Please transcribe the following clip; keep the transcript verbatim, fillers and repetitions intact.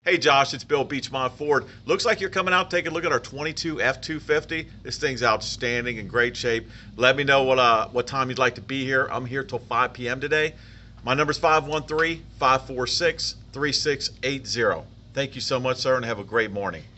Hey Josh, it's Bill Beechmont Ford. Looks like you're coming out taking a look at our twenty-two F two fifty. This thing's outstanding, in great shape. Let me know what uh, what time you'd like to be here. I'm here till five p m today. My number's five one three, five four six, three six eight zero. Thank you so much, sir, and have a great morning.